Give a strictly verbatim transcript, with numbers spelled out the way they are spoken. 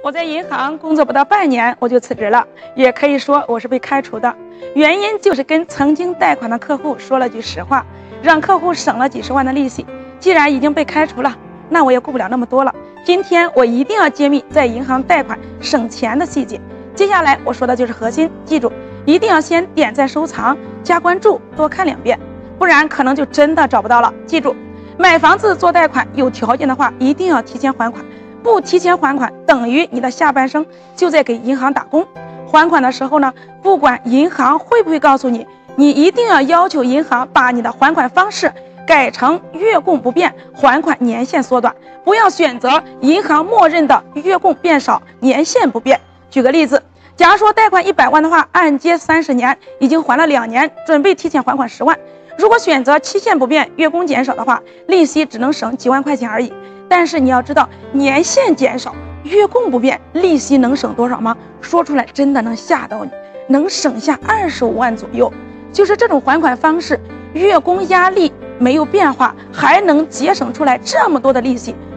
我在银行工作不到半年，我就辞职了，也可以说我是被开除的。原因就是跟曾经贷款的客户说了句实话，让客户省了几十万的利息。既然已经被开除了，那我也顾不了那么多了。今天我一定要揭秘在银行贷款省钱的细节。接下来我说的就是核心，记住，一定要先点赞、收藏、加关注，多看两遍，不然可能就真的找不到了。记住，买房子做贷款，有条件的话一定要提前还款。不提前还款，等于你的下半生就在给银行打工。还款的时候呢，不管银行会不会告诉你，你一定要要求银行把你的还款方式改成月供不变，还款年限缩短，不要选择银行默认的月供变少，年限不变。举个例子，假如说贷款一百万的话，按揭三十年，已经还了两年，准备提前还款十万。如果选择期限不变，月供减少的话，利息只能省几万块钱而已。但是你要知道，年限减少，月供不变，利息能省多少吗？说出来真的能吓到你，能省下二十五万左右。就是这种还款方式，月供压力没有变化，还能节省出来这么多的利息，